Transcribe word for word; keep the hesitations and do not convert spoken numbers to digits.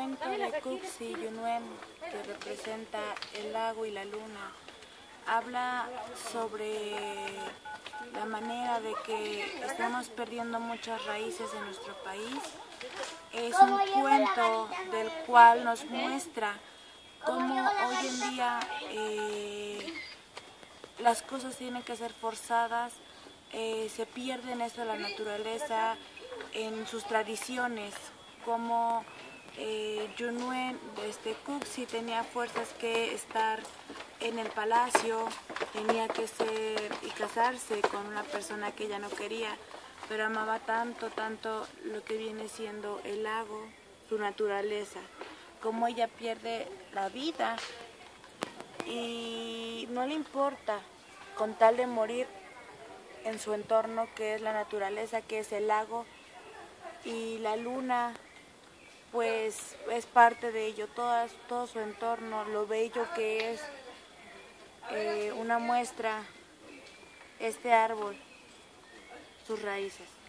cuento de Cuxi Yunuen, que representa el lago y la luna, habla sobre la manera de que estamos perdiendo muchas raíces en nuestro país. Es un cuento del cual nos muestra cómo hoy en día eh, las cosas tienen que ser forzadas, eh, se pierde en esto la naturaleza, en sus tradiciones, como eh, Yunuen, este, Cuxi tenía fuerzas que estar en el palacio, tenía que ser y casarse con una persona que ella no quería, pero amaba tanto, tanto lo que viene siendo el lago, su naturaleza, como ella pierde la vida y no le importa con tal de morir en su entorno, que es la naturaleza, que es el lago, y la luna pues es parte de ello, todo, todo su entorno, lo bello que es eh, una muestra, este árbol, sus raíces.